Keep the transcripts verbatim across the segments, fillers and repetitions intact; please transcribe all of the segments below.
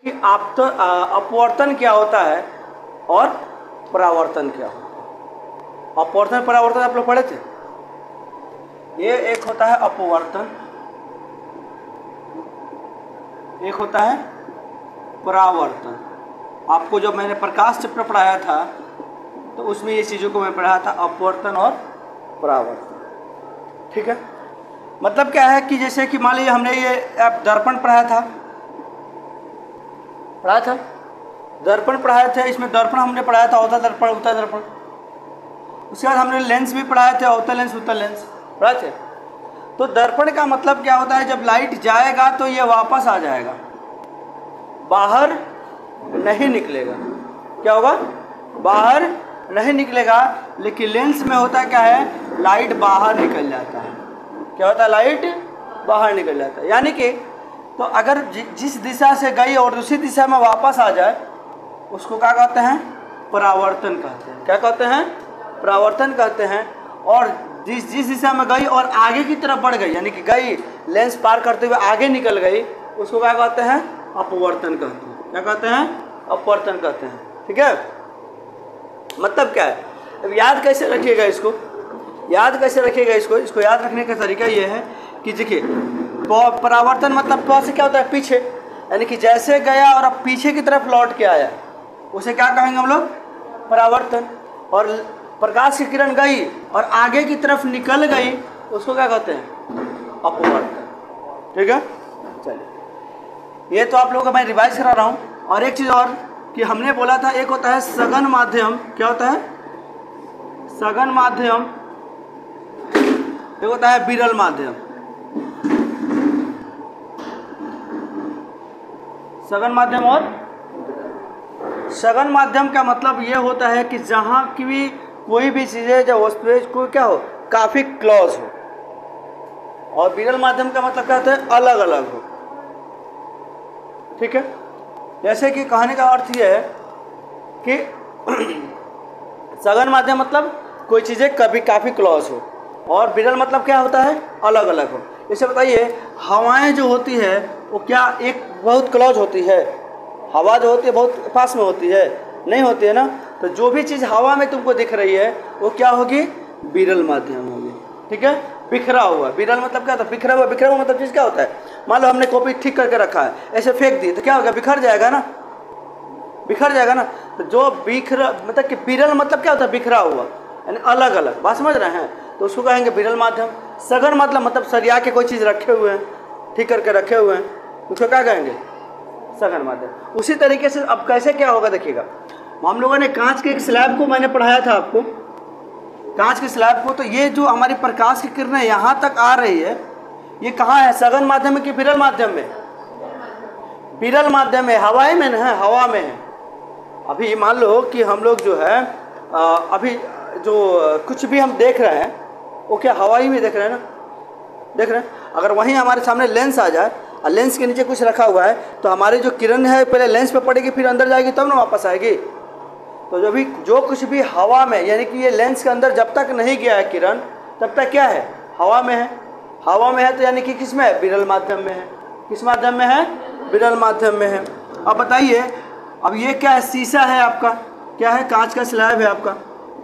कि आप तो अपवर्तन क्या होता है और परावर्तन क्या होता है। अपवर्तन परावर्तन आप लोग पढ़े थे। ये एक होता है अपवर्तन, एक होता है परावर्तन। आपको जब मैंने प्रकाश चैप्टर पढ़ाया था तो उसमें ये चीज़ों को मैं पढ़ाया था, अपवर्तन और परावर्तन। ठीक है, मतलब क्या है कि जैसे कि मान लीजिए हमने ये दर्पण पढ़ाया था पढ़ाया था दर्पण पढ़ाए थे। इसमें दर्पण हमने पढ़ाया था, अवतल दर्पण उत्तल दर्पण। उसके बाद हमने लेंस भी पढ़ाए थे, अवतल लेंस उत्तल लेंस पढ़ाए थे। तो दर्पण का मतलब क्या होता है, जब लाइट जाएगा तो ये वापस आ जाएगा, बाहर नहीं निकलेगा। क्या होगा, बाहर नहीं निकलेगा। लेकिन लेंस में होता क्या है, लाइट बाहर निकल जाता है। क्या होता है, लाइट बाहर निकल जाता है। यानी कि तो अगर जि, जिस दिशा से गई और दूसरी दिशा में वापस आ जाए उसको क्या कहते हैं, परावर्तन कहते हैं। क्या कहते हैं, परावर्तन कहते हैं। और जिस जिस दिशा में गई और आगे की तरफ बढ़ गई, यानी कि गई लेंस पार करते हुए आगे निकल गई, उसको क्या कहते हैं, अपवर्तन कहते हैं। क्या कहते हैं, अपवर्तन कहते हैं। ठीक है, मतलब क्या है, अब याद कैसे रखिएगा इसको, याद कैसे रखिएगा इसको इसको याद रखने का तरीका ये है कि देखिए, परावर्तन मतलब प से क्या होता है, पीछे, यानी कि जैसे गया और अब पीछे की तरफ लौट के आया, उसे क्या कहेंगे हम लोग, परावर्तन। और प्रकाश की किरण गई और आगे की तरफ निकल गई, उसको क्या कहते हैं, अपवर्तन। ठीक है, चलिए, ये तो आप लोगों को मैं रिवाइज करा रहा हूँ। और एक चीज़ और कि हमने बोला था, एक होता है सघन माध्यम। क्या होता है, सघन माध्यम। एक होता है विरल माध्यम। सघन माध्यम और सघन माध्यम का मतलब ये होता है कि जहाँ की भी कोई भी चीज़ें जो वस्तुएं को क्या हो, काफ़ी क्लोज हो। और विरल माध्यम का मतलब क्या होता है, अलग अलग हो। ठीक है, जैसे कि कहने का अर्थ ये है कि सघन माध्यम मतलब कोई चीज़ें कभी काफ़ी क्लोज हो, और विरल मतलब क्या होता है, अलग अलग हो। जैसे बताइए, हवाएं जो होती है वो क्या एक बहुत क्लोज होती है, हवा जो होती है बहुत पास में होती है, नहीं होती है ना। तो जो भी चीज़ हवा में तुमको दिख रही है वो क्या होगी, विरल माध्यम होगी। ठीक है, बिखरा हुआ, विरल मतलब क्या होता है, बिखरा हुआ। बिखरा हुआ मतलब चीज़ क्या होता है, मान लो हमने कॉपी ठीक करके रखा है, ऐसे फेंक दी तो क्या होगा, बिखर जाएगा ना, बिखर जाएगा ना। तो जो बिखरा मतलब कि विरल मतलब क्या होता है, बिखरा हुआ, यानी अलग अलग। बात समझ रहे हैं, तो उसको कहेंगे विरल माध्यम। सघन मतलब मतलब सरिया के कोई चीज़ रखे हुए हैं, ठीक करके रखे हुए हैं, उसको क्या कहेंगे, सघन माध्यम। उसी तरीके से अब कैसे क्या होगा देखिएगा, हम लोगों ने कांच के एक स्लैब को मैंने पढ़ाया था आपको, कांच के स्लैब को। तो ये जो हमारी प्रकाश की किरणें यहाँ तक आ रही है, ये कहाँ है, सघन माध्यम में कि विरल माध्यम में, विरल माध्यम में, हवाएं में ना है, हवा में है। अभी मान लो कि हम लोग जो है आ, अभी जो कुछ भी हम देख रहे हैं वो क्या हवा ही में देख रहे हैं ना, देख रहे हैं। अगर वहीं हमारे सामने लेंस आ जाए और लेंस के नीचे कुछ रखा हुआ है, तो हमारी जो किरण है पहले लेंस पे पड़ेगी, फिर अंदर जाएगी, तब ना वापस आएगी। तो जो भी जो कुछ भी हवा में, यानी कि ये लेंस के अंदर जब तक नहीं गया है किरण, तब तक क्या है, हवा में है। हवा में है तो यानी कि किस में है, विरल माध्यम में है। किस माध्यम में है, विरल माध्यम में है। अब बताइए, अब ये क्या है, शीशा है आपका, क्या है, कांच का स्लैब है आपका।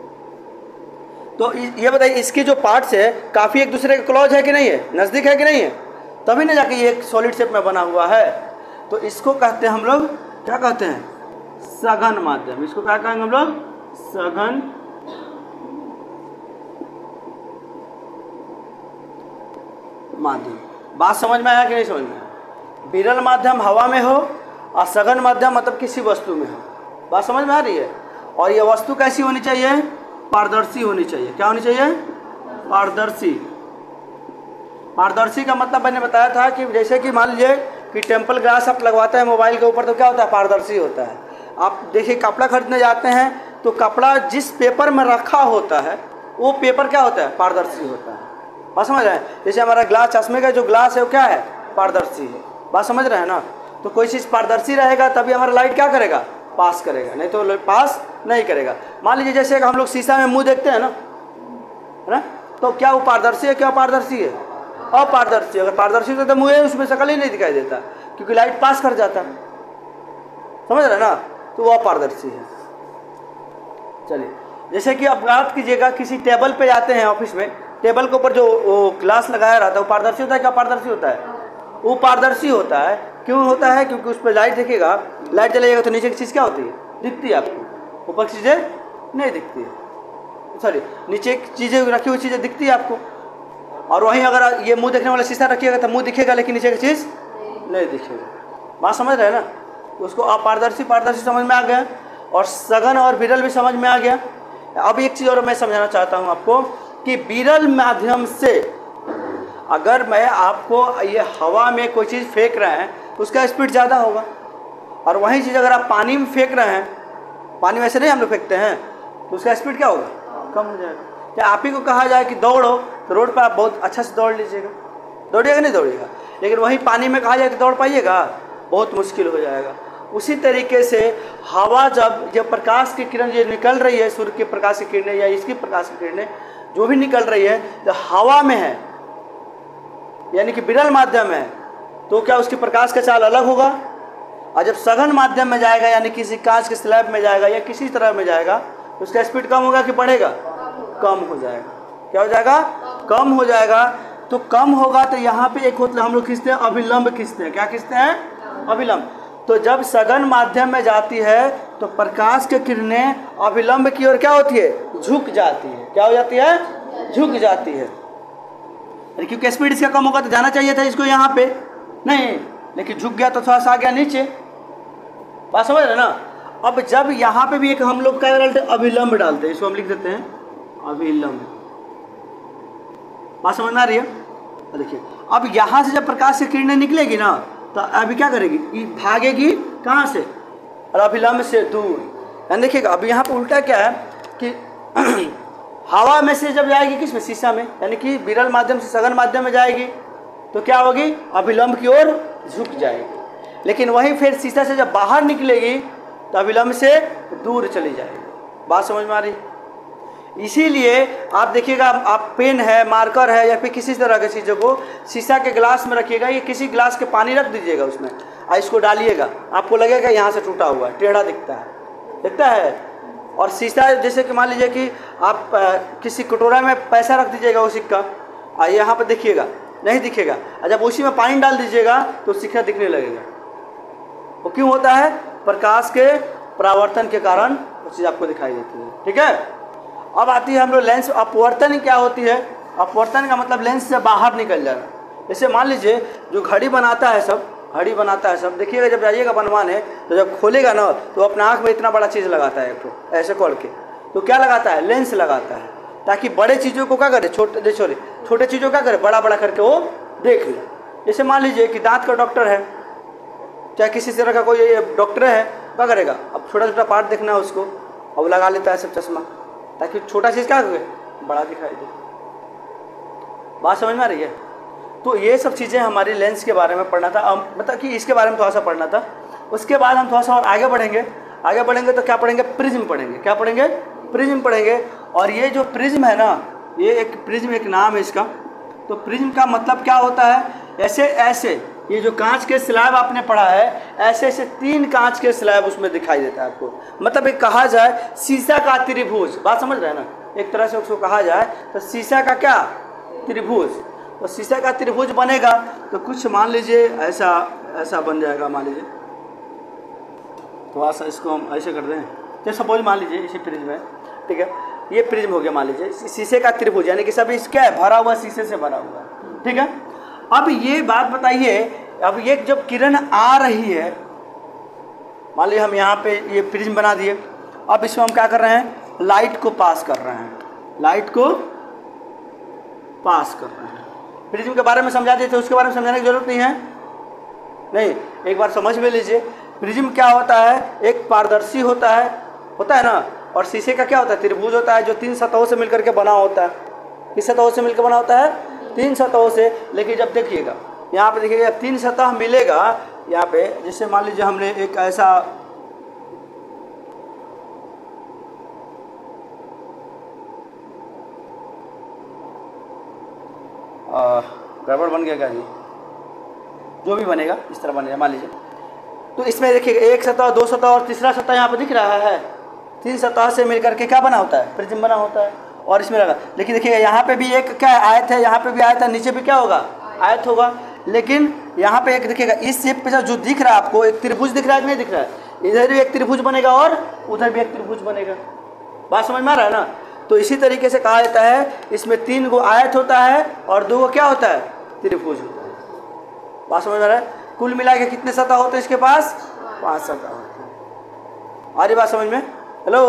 तो ये बताइए, इसके जो पार्ट्स है काफ़ी एक दूसरे के क्लोज है कि नहीं है, नज़दीक है कि नहीं है, तभी ना जाके ये एक सॉलिड शेप में बना हुआ है। तो इसको कहते हैं हम लोग, क्या कहते हैं, सघन माध्यम। इसको क्या कहेंगे हम लोग, सघन माध्यम। बात समझ में आया कि नहीं समझ में आया। विरल माध्यम हवा में हो और सघन माध्यम मतलब किसी वस्तु में हो। बात समझ में आ रही है। और ये वस्तु कैसी होनी चाहिए, पारदर्शी होनी चाहिए। क्या होनी चाहिए, पारदर्शी। पारदर्शी का मतलब मैंने बताया था कि जैसे कि मान लीजिए कि टेम्पल ग्लास आप लगवाते हैं मोबाइल के ऊपर, तो क्या होता है, पारदर्शी होता है। आप देखिए कपड़ा खरीदने जाते हैं तो कपड़ा जिस पेपर में रखा होता है वो पेपर क्या होता है, पारदर्शी होता है। बात समझ रहे हैं। जैसे हमारा ग्लास, चश्मे का जो ग्लास है वो क्या है, पारदर्शी है। बात समझ रहे हैं ना। तो कोई चीज़ पारदर्शी रहेगा तभी हमारा लाइट क्या करेगा, पास करेगा, नहीं तो पास नहीं करेगा। मान लीजिए जैसे हम लोग शीशा में मुंह देखते हैं ना, है ना, तो क्या वो पारदर्शी है, क्या पारदर्शी है, अपारदर्शी। अगर पारदर्शी होता तो मुंह है, उसमें शक्ल ही नहीं दिखाई देता, क्योंकि लाइट पास कर जाता। समझ रहे ना, तो वो अपारदर्शी है। चलिए, जैसे कि अब बात कीजिएगा, किसी टेबल पे जाते हैं ऑफिस में, टेबल के ऊपर जो वो ग्लास लगाया रहता है वो पारदर्शी होता है क्या अपारदर्शी होता है? वो पारदर्शी होता है। क्यों होता है? क्योंकि उस पर लाइट दिखेगा, लाइट जलेगा तो नीचे की चीज़ क्या होती है? दिखती है आपको, ऊपर की चीज़ें नहीं दिखती है, सॉरी नीचे की चीज़ें रखी हुई चीज़ें दिखती है आपको। और वहीं अगर ये मुंह देखने वाला शीशा रखिएगा तो मुंह दिखेगा लेकिन नीचे की चीज़ नहीं दिखेगा। बात समझ रहे हैं ना? उसको अपारदर्शी पारदर्शी समझ में आ गया, और सघन और विरल भी समझ में आ गया। अब एक चीज़ और मैं समझाना चाहता हूँ आपको कि विरल माध्यम से अगर मैं आपको ये हवा में कोई चीज़ फेंक रहे हैं तो उसका स्पीड ज़्यादा होगा, और वही चीज़ अगर आप पानी में फेंक रहे हैं, पानी में ऐसे नहीं हम लोग फेंकते हैं, तो उसका स्पीड क्या होगा? कम हो जाएगा। क्या आप ही को कहा जाए कि दौड़ो तो रोड पर आप बहुत अच्छा से दौड़ लीजिएगा, दौड़िएगा नहीं दौड़िएगा, लेकिन वही पानी में कहा जाए तो दौड़ पाइएगा? बहुत मुश्किल हो जाएगा। उसी तरीके से हवा जब जब प्रकाश की किरण ये निकल रही है, सूर्य के प्रकाश की किरणें या इसकी प्रकाश की किरणें जो भी निकल रही है, तो हवा में है यानी कि विरल माध्यम है, तो क्या उसकी प्रकाश का चाल अलग होगा? और जब सघन माध्यम में जाएगा यानी किसी कांच के स्लैब में जाएगा या किसी तरह में जाएगा, तो उसका स्पीड कम होगा कि बढ़ेगा? कम हो जाएगा। क्या हो जाएगा? कम हो जाएगा। तो कम होगा तो यहाँ पे एक होता है, हम लोग खींचते हैं अभिलंब खींचते हैं। क्या खींचते हैं? अभिलंब। तो जब सघन माध्यम में जाती है तो प्रकाश की किरणें अभिलंब की ओर क्या होती है? झुक जाती है। क्या हो जाती है? झुक जाती है। क्योंकि स्पीड इसका कम होगा तो जाना चाहिए था इसको यहाँ पे, नहीं, लेकिन झुक गया तो थोड़ा सा आ गया नीचे। बात समझ रहे ना? अब जब यहाँ पे भी एक हम लोग क्या डालते हैं? अभिलंब डालते हैं। इसको हम लिख देते हैं अभिलंब। बात समझ में आ रही है? देखिए, अब यहाँ से जब प्रकाश की किरणें निकलेगी ना, तो अभी क्या करेगी? ये भागेगी कहाँ से? और अभिलंब से दूर। यानी देखिएगा, अब यहाँ पर उल्टा क्या है कि हवा में से जब जाएगी किस में? शीशा में, यानी कि विरल माध्यम से सघन माध्यम में जाएगी तो क्या होगी? अभिलंब की ओर झुक जाएगी। लेकिन वहीं फिर शीशा से जब बाहर निकलेगी तो अभिलंब से दूर चली जाएगी। बात समझ में आ रही? इसीलिए आप देखिएगा, आप पेन है, मार्कर है, या फिर किसी तरह की चीज़ों को शीशा के गिलास में रखिएगा, या किसी गिलास के पानी रख दीजिएगा उसमें, और इसको डालिएगा, आपको लगेगा यहाँ से टूटा हुआ है, टेढ़ा दिखता है, दिखता है। और शीशा जैसे कि मान लीजिए कि आप आ, किसी कटोरा में पैसा रख दीजिएगा वो सिक्का, और यहाँ पर देखिएगा नहीं दिखेगा, और जब उसी में पानी डाल दीजिएगा तो सिक्का दिखने लगेगा। वो क्यों होता है? प्रकाश के परावर्तन के कारण वो चीज़ आपको दिखाई देती है। ठीक है। अब आती है हम लोग लेंस अपवर्तन। क्या होती है? अपवर्तन का मतलब लेंस से बाहर निकल जाना। जैसे मान लीजिए जो घड़ी बनाता है सब, घड़ी बनाता है सब, देखिएगा जब जाइएगा बनवाने तो जब खोलेगा ना तो अपना आँख में इतना बड़ा चीज़ लगाता है, एक तो ऐसे खोल के, तो क्या लगाता है? लेंस लगाता है, ताकि बड़े चीज़ों को क्या करे? छोटे छोटे छोटे चीज़ों को क्या करे? बड़ा बड़ा करके वो देख ले। जैसे मान लीजिए कि दांत का डॉक्टर है, चाहे किसी तरह का कोई डॉक्टर है, क्या करेगा? अब छोटा छोटा पार्ट देखना है उसको, अब लगा लेता है सब चश्मा, ताकि छोटा चीज़ क्या करे? बड़ा दिखाई दे। बात समझ में आ रही है? तो ये सब चीज़ें हमारी लेंस के बारे में पढ़ना था, अब मतलब कि इसके बारे में थोड़ा सा पढ़ना था। उसके बाद हम थोड़ा सा और आगे बढ़ेंगे। आगे बढ़ेंगे तो क्या पढ़ेंगे? प्रिज्म पढ़ेंगे। क्या पढ़ेंगे? प्रिज्म पढ़ेंगे। और ये जो प्रिज्म है ना, ये एक प्रिज्म एक नाम है इसका। तो प्रिज्म का मतलब क्या होता है? ऐसे ऐसे ये जो कांच के स्लैब आपने पढ़ा है, ऐसे ऐसे तीन कांच के स्लैब उसमें दिखाई देता है आपको। मतलब एक कहा जाए शीशा का त्रिभुज। बात समझ रहे हैं ना? एक तरह से उसको कहा जाए तो शीशा का क्या? त्रिभुज। तो शीशा का त्रिभुज बनेगा तो कुछ मान लीजिए ऐसा ऐसा बन जाएगा। मान लीजिए थोड़ा सा इसको हम ऐसे कर दें, तो सपोज मान लीजिए इसे प्रिज्म है, ठीक है, ये प्रिज्म हो गया मान लीजिए शीशे का त्रिभुज, यानी कि सब इस क्या है? भरा हुआ, शीशे से भरा हुआ, ठीक है। अब ये बात बताइए, अब ये जब किरण आ रही है, मान लीजिए हम यहाँ पे ये प्रिज्म बना दिए, अब इसमें हम क्या कर रहे हैं? लाइट को पास कर रहे हैं, लाइट को पास कर रहे हैं। प्रिज्म के बारे में समझा दिए थे, उसके बारे में समझाने की जरूरत नहीं है, नहीं, एक बार समझ में लीजिए। प्रिज्म क्या होता है? एक पारदर्शी होता है, होता है ना, और शीशे का क्या होता है? त्रिभुज होता है, जो तीन सतहों से मिलकर के बना होता है। किस सतहों से मिलकर बना होता है? तीन सतहों से। लेकिन जब देखिएगा यहाँ पे, देखिएगा तीन सतह मिलेगा यहाँ पे, जैसे मान लीजिए हमने एक ऐसा गड़बड़ बन गया क्या जी? जो भी बनेगा इस तरह बनेगा, मान लीजिए तो इसमें देखिएगा एक सतह, दो सतह और तीसरा सतह यहाँ पर दिख रहा है। तीन सतह से मिलकर के क्या बना होता है, प्रिज्म बना होता है। और इसमें लगा, लेकिन देखिएगा यहाँ पे भी एक क्या है, आयत है, यहाँ पे भी आयत है, नीचे भी क्या होगा, आयत होगा। लेकिन यहाँ पे एक देखिएगा इस शेप पे जो दिख रहा है आपको, एक त्रिभुज दिख रहा है कि नहीं दिख रहा है, इधर भी एक त्रिभुज बनेगा और उधर भी एक त्रिभुज बनेगा। बात समझ में आ रहा है ना। तो इसी तरीके से कहा जाता है इसमें तीन गो आयत होता है और दो गो क्या होता है, त्रिभुज होता है। बात समझ में आ रहा है। कुल मिला के कितने सतह होते हैं इसके पास, पांच सतह होते हैं। आ रही बात समझ में, हेलो।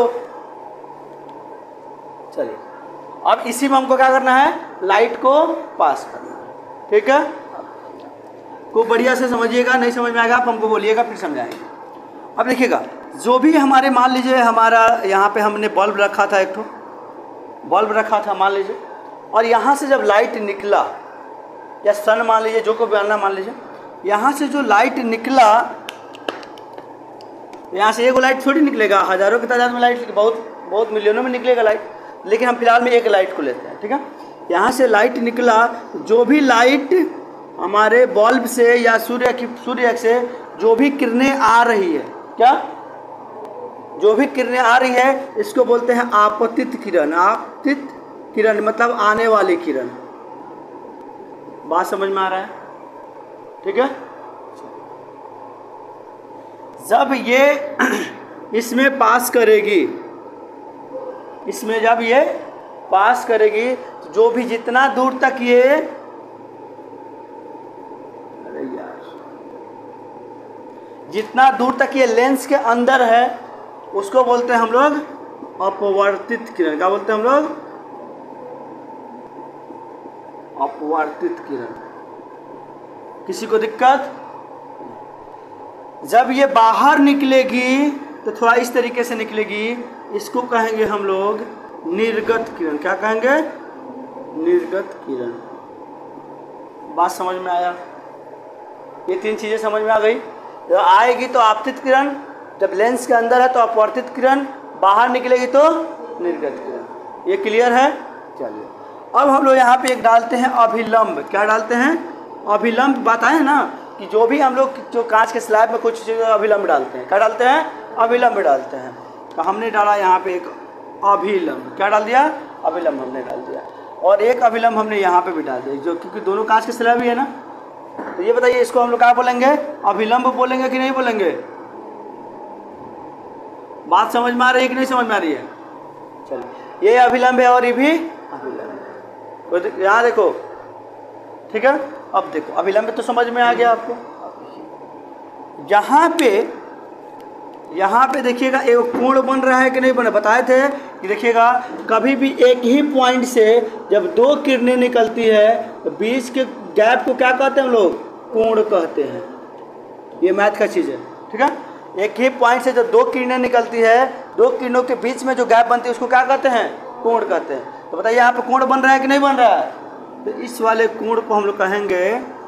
चलिए अब इसी में हमको क्या करना है, लाइट को पास करना है, ठीक है। को बढ़िया से समझिएगा, नहीं समझ में आएगा आप हमको बोलिएगा, फिर समझाएंगे। अब देखिएगा जो भी हमारे, मान लीजिए हमारा यहाँ पे हमने बल्ब रखा था, एक ठो बल्ब रखा था मान लीजिए, और यहाँ से जब लाइट निकला, या सन मान लीजिए, जो को भी आना मान लीजिए, यहाँ से जो लाइट निकला, यहाँ से एक लाइट थोड़ी निकलेगा, हज़ारों की तादाद में लाइट, बहुत बहुत मिलियनों में निकलेगा लाइट, लेकिन हम फिलहाल में एक लाइट को लेते हैं, ठीक है। यहाँ से लाइट निकला, जो भी लाइट हमारे बल्ब से या सूर्य की सूर्य से जो भी किरणें आ रही है, क्या जो भी किरणें आ रही है, इसको बोलते हैं आपतित किरण। आपतित किरण मतलब आने वाली किरण। बात समझ में आ रहा है, ठीक है। जब ये इसमें पास करेगी, इसमें जब ये पास करेगी, जो भी जितना दूर तक ये, अरे यार, जितना दूर तक ये लेंस के अंदर है, उसको बोलते हैं हम लोग अपवर्तित किरण। क्या बोलते हैं हम लोग, अपवर्तित किरण। किसी को दिक्कत? जब ये बाहर निकलेगी तो थोड़ा इस तरीके से निकलेगी, इसको कहेंगे हम लोग निर्गत किरण। क्या कहेंगे, निर्गत किरण। बात समझ में आया, ये तीन चीजें समझ में आ गई। तो आएगी तो आपतित किरण, जब लेंस के अंदर है तो अपवर्तित किरण, बाहर निकलेगी तो निर्गत किरण। ये क्लियर है। चलिए अब हम लोग यहाँ पे एक डालते हैं अभिलंब। क्या डालते हैं, अभिलंब। बात आए ना कि जो भी हम लोग जो कांच के स्लैब में कुछ चीज़ें अभिलंब डालते हैं, क्या डालते हैं, अभिलंब डालते हैं। तो हमने डाला यहाँ पे एक अभिलंब। क्या डाल दिया, अभिलंब हमने डाल दिया। और एक अभिलंब हमने यहाँ पे भी डाल दिया, जो क्योंकि दोनों कांच के स्लैब ही है ना। तो ये बताइए इसको हम लोग क्या बोलेंगे, अभिलंब बोलेंगे कि नहीं बोलेंगे? बात समझ में आ रही है कि नहीं समझ में आ रही है? चलिए ये अभिलंब है और ये भी अभिलंब है। तो यहाँ देखो, ठीक है। अब देखो अभिलंब तो समझ में आ गया आपको। यहाँ पे यहाँ पे देखिएगा एक कोण बन रहा है कि नहीं बन रहा, बताए थे कि देखिएगा कभी भी एक ही पॉइंट से जब दो किरणें निकलती है तो बीच के गैप को क्या कहते हैं हम लोग, कोण कहते हैं। ये मैथ का चीज़ है, ठीक है। एक ही पॉइंट से जब दो किरणें निकलती है, दो किरणों के बीच में जो गैप बनती है उसको क्या कहते हैं, कोण कहते हैं। तो बताइए यहाँ पे कोण बन रहा है कि नहीं बन रहा है? तो इस वाले कोण को हम लोग कहेंगे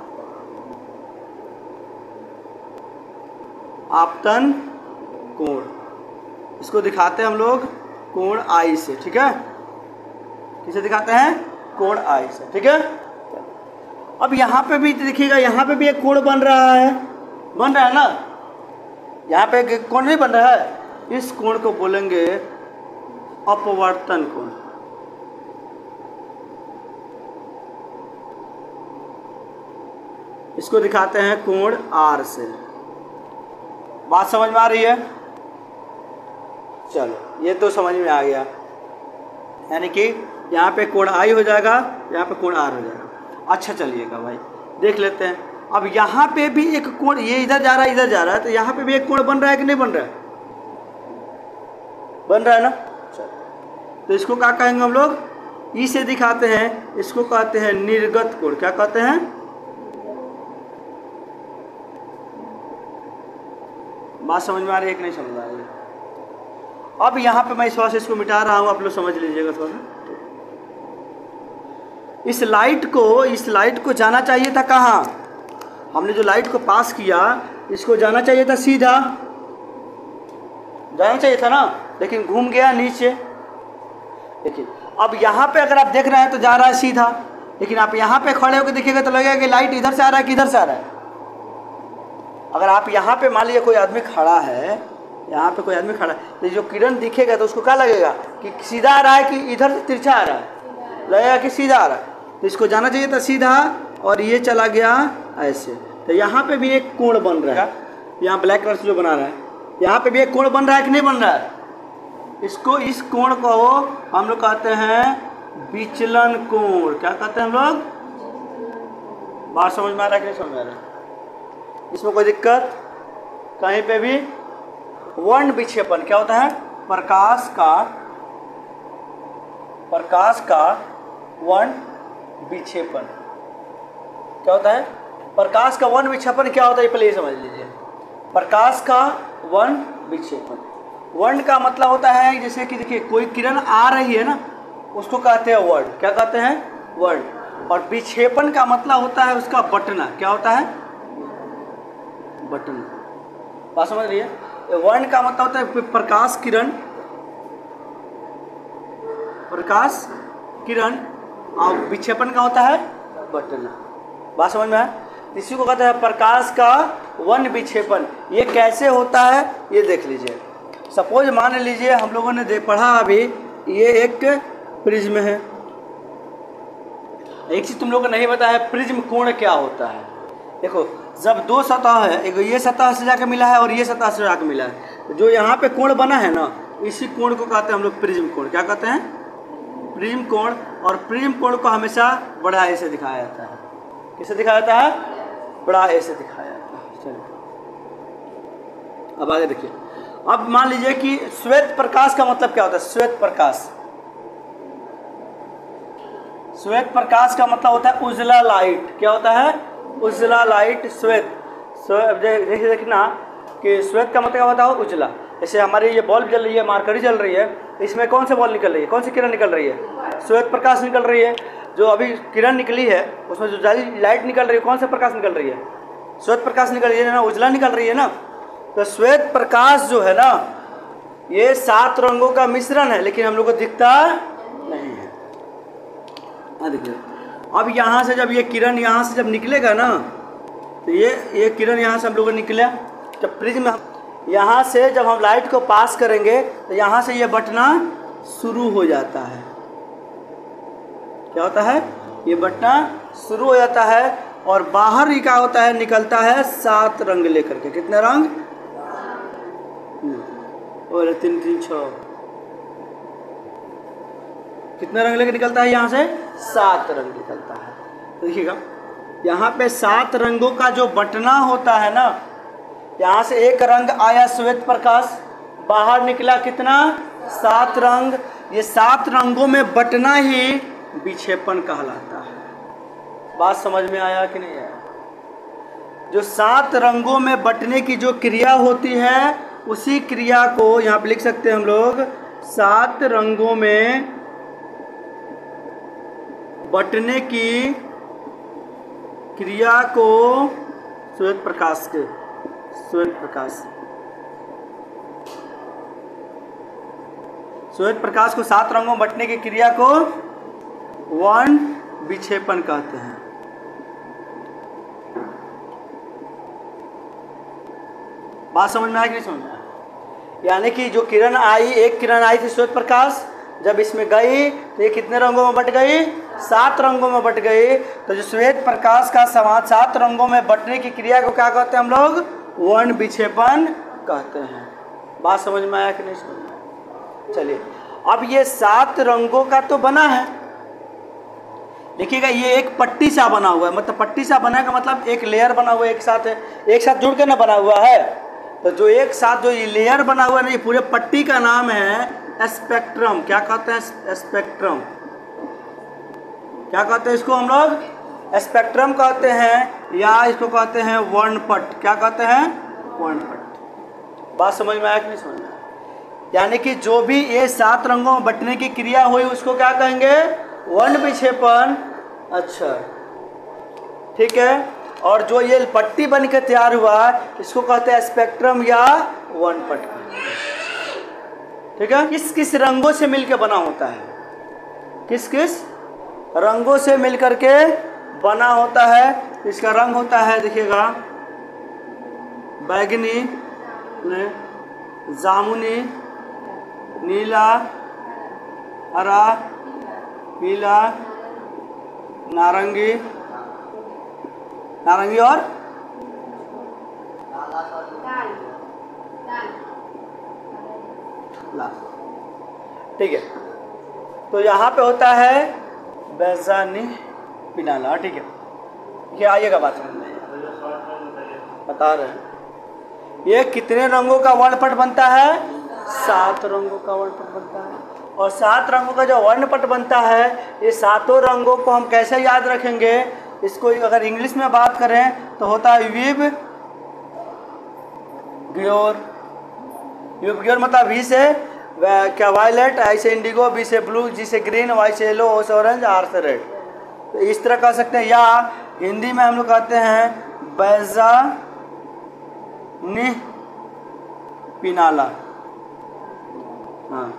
आपतन कोण। इसको दिखाते हैं हम लोग कोण आई से, ठीक है। किसे दिखाते हैं, कोण आई से, ठीक है। अब यहाँ पे भी देखिएगा, यहाँ पे भी एक कोण बन रहा है, बन रहा है ना। यहाँ पे एक कोण नहीं बन रहा है, इस कोण को बोलेंगे अपवर्तन कोण। इसको दिखाते हैं कोण आर से। बात समझ में आ रही है? चलो ये तो समझ में आ गया, यानी कि यहाँ पे कोण आई हो जाएगा, यहाँ पे कोण आर हो जाएगा। अच्छा चलिएगा भाई देख लेते हैं। अब यहाँ पे भी एक कोण, ये इधर जा रहा है इधर जा रहा है, तो यहाँ पे भी एक कोण बन रहा है कि नहीं बन रहा है? बन रहा है ना। चलो तो इसको क्या कहेंगे हम लोग, ई से दिखाते हैं, इसको कहते हैं निर्गत कोण। क्या कहते हैं, बात समझ में आ रही है कि नहीं समझ में आ रही है? अब यहाँ पे मैं इस वजह से इसको मिटा रहा हूँ, आप लोग समझ लीजिएगा थोड़ा सा। इस लाइट को इस लाइट को जाना चाहिए था कहाँ, हमने जो लाइट को पास किया इसको जाना चाहिए था सीधा, जाना चाहिए था ना, लेकिन घूम गया नीचे। देखिए अब यहाँ पे अगर आप देख रहे हैं तो जा रहा है सीधा, लेकिन आप यहाँ पे खड़े होकर देखिएगा तो लगेगा कि लाइट इधर से आ रहा है कि इधर से आ रहा है। अगर आप यहाँ पे मान लीजिए कोई आदमी खड़ा है, यहाँ पे कोई आदमी खड़ा है, तो जो किरण दिखेगा तो उसको क्या लगेगा कि सीधा आ रहा है कि इधर से तिरछा आ रहा है, लगेगा कि सीधा आ रहा है। तो इसको जाना चाहिए था सीधा, और ये चला गया ऐसे। तो यहाँ पे भी एक कोण बन रहा है, यहाँ ब्लैक कलर से जो बना रहा है, यहाँ पे भी एक कोण बन रहा है कि नहीं बन रहा है। इसको, इस कोण को हम लोग कहते हैं विचलन कोण। क्या कहते हैं हम लोग? बात समझ में आ रहा है कि नहीं समझ में आ रहा है? इसमें कोई दिक्कत कहीं पे भी? वर्ण विक्षेपण क्या होता है? प्रकाश का प्रकाश का वर्ण विक्षेपण क्या होता है? प्रकाश का वर्ण विक्षेपण क्या होता है, पहले ये समझ लीजिए। प्रकाश का वर्ण विक्षेपण, वर्ण का मतलब होता है जैसे कि देखिए कोई किरण आ रही है ना, उसको कहते हैं वर्ण। क्या कहते हैं? वर्ण। और विक्षेपण का मतलब होता है उसका बटना। क्या होता है? बटना। बात समझ रही है? वर्ण का मतलब होता है प्रकाश किरण, प्रकाश किरण, और विक्षेपण का होता है बटना। बात समझ में है? इसी को कहते हैं प्रकाश का वर्ण विक्षेपण। ये कैसे होता है ये देख लीजिए। सपोज मान लीजिए हम लोगों ने देख पढ़ा अभी, ये एक प्रिज्म है। एक चीज तुम लोगों को नहीं पता है, प्रिज्म कोण क्या होता है। देखो, जब दो सतह है, एक ये सतह से जाकर मिला है और ये सतह से जाकर मिला है, तो जो यहाँ पे कोण बना है ना, इसी कोण को कहते हैं हम लोग प्रिज्म कोण। क्या कहते हैं? प्रिज्म कोण। और प्रिज्म कोण को हमेशा बड़ा ए से दिखाया जाता है। किसे दिखाया जाता है? बड़ा ए से दिखाया जाता है। चलिए अब आगे देखिए। अब मान लीजिए कि श्वेत प्रकाश का मतलब क्या होता है? श्वेत प्रकाश, श्वेत प्रकाश का मतलब होता है उजला लाइट। क्या होता है? उजला लाइट, श्वेत। देखिए देखना कि श्वेत का मतलब क्या होता है? उजला। जैसे हमारी ये बल्ब जल रही है, मार्करी जल रही है, इसमें कौन से बॉल निकल रही है, कौन सी किरण निकल रही है? श्वेत प्रकाश निकल रही है। जो अभी किरण निकली है उसमें जो जाली लाइट निकल रही है, कौन सा प्रकाश निकल रही है? श्वेत प्रकाश निकल रही है ना, उजला निकल रही है ना। तो श्वेत प्रकाश जो है ना, ये सात रंगों का मिश्रण है, लेकिन हम लोग को दिखता नहीं है। हाँ देखिए, अब यहाँ से जब ये किरण यहाँ से जब निकलेगा ना, तो ये ये किरण यहाँ से हम लोग को निकला, जब प्रिज्म यहाँ से जब हम लाइट को पास करेंगे तो यहाँ से ये बटना शुरू हो जाता है। क्या होता है? ये बटना शुरू हो जाता है, और बाहर ही क्या होता है? निकलता है सात रंग लेकर के। कितने रंग? और तीन तीन छः, कितने रंग लेकर निकलता है यहाँ से? सात रंग निकलता है। तो देखिएगा, यहाँ पे सात रंगों का जो बटना होता है ना, यहाँ से एक रंग आया श्वेत प्रकाश, बाहर निकला कितना? सात रंग। ये सात रंगों में बटना ही विक्षेपण कहलाता है। बात समझ में आया कि नहीं आया? जो सात रंगों में बटने की जो क्रिया होती है, उसी क्रिया को यहाँ पे लिख सकते हैं हम लोग, सात रंगों में बटने की क्रिया को श्वेत प्रकाश के श्वेत प्रकाश श्वेत प्रकाश को सात रंगों में बटने की क्रिया को वर्ण विक्षेपण कहते हैं। बात समझ में आया कि नहीं समझ में आया? यानी कि जो किरण आई, एक किरण आई थी श्वेत प्रकाश, जब इसमें गई तो ये कितने रंगों में बट गई? सात रंगों में बट गई। तो जो श्वेत प्रकाश का समाज सात रंगों में बटने की क्रिया को क्या कहते हैं हम लोग? वर्ण विक्षेपण कहते हैं। बात समझ में आया कि नहीं समझ में आया? चलिए, अब ये सात रंगों का तो बना है। देखिएगा, ये एक पट्टी सा बना हुआ है, मतलब पट्टी सा बना का मतलब एक लेयर बना हुआ है, एक साथ है, एक साथ जुड़ के ना बना हुआ है। तो जो एक साथ जो ये लेयर बना हुआ है ना, ये पूरे पट्टी का नाम है स्पेक्ट्रम। क्या कहते हैं? स्पेक्ट्रम। क्या कहते हैं इसको हम लोग? स्पेक्ट्रम कहते हैं, या इसको कहते हैं वर्णपट। क्या कहते हैं? वर्णपट। बात समझ में आया कि नहीं समझ में आया? यानी कि जो भी ये सात रंगों में बटने की क्रिया हुई उसको क्या कहेंगे? वर्ण विक्षेपण। अच्छा, ठीक है। और जो ये पट्टी बन के तैयार हुआ इसको कहते हैं स्पेक्ट्रम या वर्णपट। ठीक है। किस किस रंगों से मिलकर बना होता है? किस किस रंगों से मिलकर के बना होता है? इसका रंग होता है, देखिएगा, बैगनी, जामुनी, नीला, हरा, पीला, नारंगी, नारंगी और लाल। ठीक है, तो यहाँ पे होता है बैजानी पिनाला। ठीक है, ये आइएगा बात बता रहे हैं। ये कितने रंगों का वर्णपट बनता है? सात रंगों का वर्णपट बनता है। और सात रंगों का जो वर्णपट बनता है, ये सातों रंगों को हम कैसे याद रखेंगे? इसको अगर इंग्लिश में बात करें तो होता है विब ग्योर। विब ग्योर मतलब वी से क्या वायलेट, आई से इंडिगो, बी से ब्लू, जी से ग्रीन, वाई से येलो, ओ से ऑरेंज, आर से रेड। तो इस तरह कह सकते हैं। या हिंदी में हम लोग कहते हैं बैजानी पिनाला। हाँ,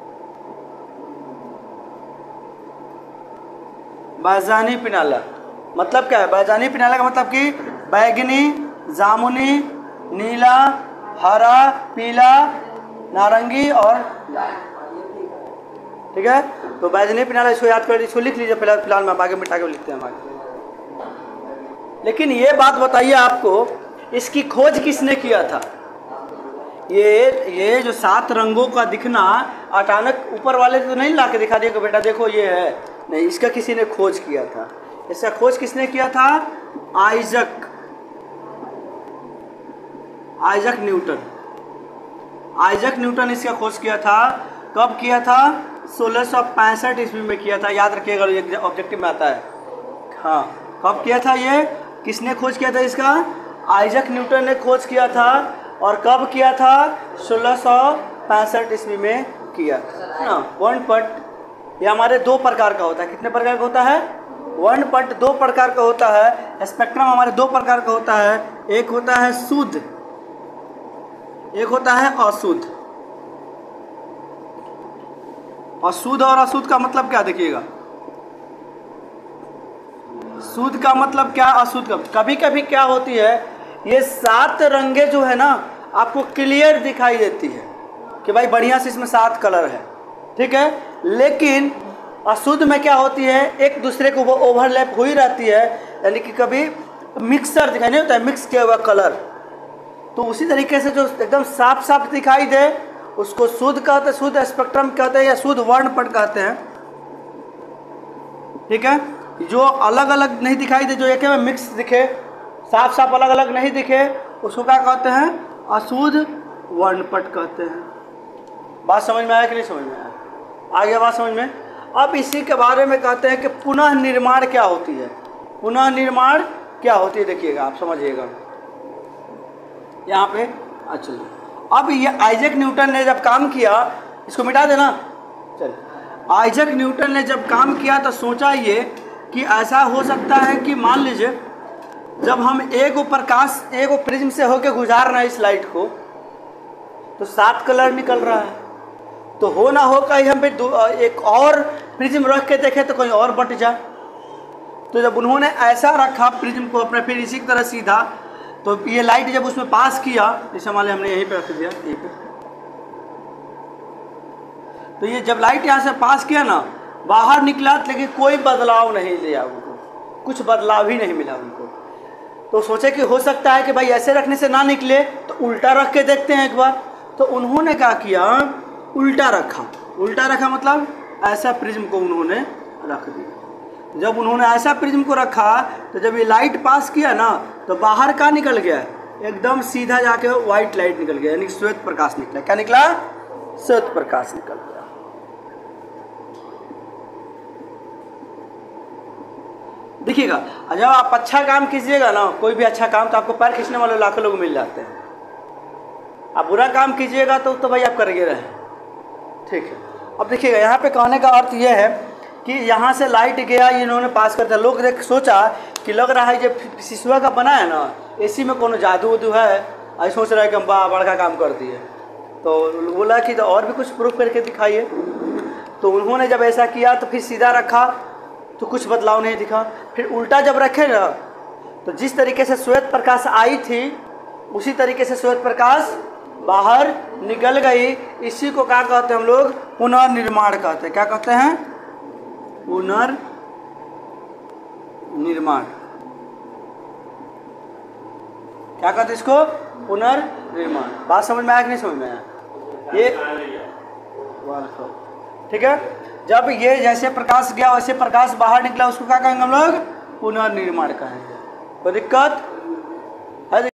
बैजानी पिनाला मतलब क्या है? बैजानी पिनाला का मतलब कि बैगनी, जामुनी, नीला, हरा, पीला, नारंगी और ठीक है। तो बैजनी पिनाला इसको याद कर, इसको लिख लीजिए फिलहाल फिलहाल में आगे मिटा के लिखते हैं हम आगे। लेकिन ये बात बताइए आपको, इसकी खोज किसने किया था? ये ये जो सात रंगों का दिखना अचानक ऊपर वाले तो नहीं ला के दिखा दिया कि बेटा देखो ये है, नहीं, इसका किसी ने खोज किया था। इसका खोज किसने किया था? Isaac Isaac Newton. Isaac Newton इसका खोज किया था। कब किया था? सोलह सौ पैंसठ ईस्वी में किया था। याद रखिएगा, ऑब्जेक्टिव में आता है। हाँ, कब किया था? ये किसने खोज किया था इसका? आइजक न्यूटन ने खोज किया था। और कब किया था? सोलह सौ पैंसठ ईस्वी में किया ना। वर्णपट ये हमारे दो प्रकार का होता है। कितने प्रकार का होता है? वर्णपट दो प्रकार का होता है। स्पेक्ट्रम हमारे दो प्रकार का होता है। एक होता है शुद्ध, एक होता है अशुद्ध। अशुद्ध और अशुद्ध का मतलब क्या? देखिएगा, शुद्ध का मतलब क्या, अशुद्ध का। कभी कभी क्या होती है, ये सात रंगे जो है ना आपको क्लियर दिखाई देती है कि भाई बढ़िया से इसमें सात कलर है, ठीक है। लेकिन अशुद्ध में क्या होती है, एक दूसरे को वो ओवरलैप हुई रहती है, यानी कि कभी मिक्सर दिखाई नहीं होता है, मिक्स किया हुआ कलर। तो उसी तरीके से जो एकदम साफ साफ दिखाई दे उसको शुद्ध कहते हैं, शुद्ध स्पेक्ट्रम कहते हैं या शुद्ध वर्णपट कहते हैं, ठीक है। जो अलग अलग नहीं दिखाई दे, जो एक में मिक्स दिखे, साफ साफ अलग अलग नहीं दिखे, उसको क्या कहते हैं? अशुद्ध वर्णपट कहते हैं। बात समझ में आया कि नहीं समझ में आया? आ गया बात समझ में? अब इसी के बारे में कहते हैं कि पुनः निर्माण क्या होती है। पुनः निर्माण क्या होती है, देखिएगा आप समझिएगा यहाँ पे। अच्छा, अब ये आइजक न्यूटन ने जब काम किया, इसको मिटा देना, चल। आइजक न्यूटन ने जब काम किया तो सोचा ये कि ऐसा हो सकता है कि मान लीजिए जब हम एक प्रकाश एक प्रिज्म से होकर गुजार रहे हैं इस लाइट को, तो सात कलर निकल रहा है, तो हो ना हो कहीं हम भी एक और प्रिज्म रख के देखें तो कहीं और बट जाए। तो जब उन्होंने ऐसा रखा प्रिज्म को अपने, फिर इसी तरह सीधा, तो ये लाइट जब उसमें पास किया, जैसे मान लिया हमने यहीं पे रख दिया, यहीं पे, तो ये जब लाइट यहाँ से पास किया ना, बाहर निकला, लेकिन कोई बदलाव नहीं लिया उनको, कुछ बदलाव ही नहीं मिला उनको। तो सोचे कि हो सकता है कि भाई ऐसे रखने से ना निकले, तो उल्टा रख के देखते हैं एक बार। तो उन्होंने क्या किया, उल्टा रखा। उल्टा रखा मतलब ऐसा प्रिज्म को उन्होंने रख दिया। जब उन्होंने ऐसा प्रिज्म को रखा, तो जब ये लाइट पास किया ना, तो बाहर का निकल गया, एकदम सीधा जाके व्हाइट लाइट निकल गया, यानी श्वेत प्रकाश निकला। क्या निकला? श्वेत प्रकाश निकल गया। देखिएगा, जब आप अच्छा काम कीजिएगा ना, कोई भी अच्छा काम, तो आपको पैर खींचने वाले लाखों लोग मिल जाते हैं। आप बुरा काम कीजिएगा तो तो भाई आप करके रहे, ठीक है। अब देखिएगा, यहाँ पे कहने का अर्थ यह है कि यहाँ से लाइट गया, इन्होंने पास कर दिया। लोग देख सोचा कि लग रहा है जब शीशुआ का बना है ना, इसी में कोनो जादू उदू है, ऐसे सोच रहा है कि हम बड़ा बड़ा काम कर दिए। तो बोला कि तो और भी कुछ प्रूफ करके दिखाइए। तो उन्होंने जब ऐसा किया तो फिर सीधा रखा तो कुछ बदलाव नहीं दिखा। फिर उल्टा जब रखे ना, तो जिस तरीके से श्वेत प्रकाश आई थी, उसी तरीके से श्वेत प्रकाश बाहर निकल गई। इसी को क्या कहते हैं हम लोग? पुनर्निर्माण कहते हैं। क्या कहते हैं? पुनर्निर्माण। क्या कहते हैं इसको? पुनर्निर्माण। बात समझ में आया कि नहीं समझ में आया? ये ठीक है। जब ये जैसे प्रकाश गया वैसे प्रकाश बाहर निकला, उसको क्या कहेंगे हम लोग? पुनर्निर्माण कहेंगे। कोई दिक्कत?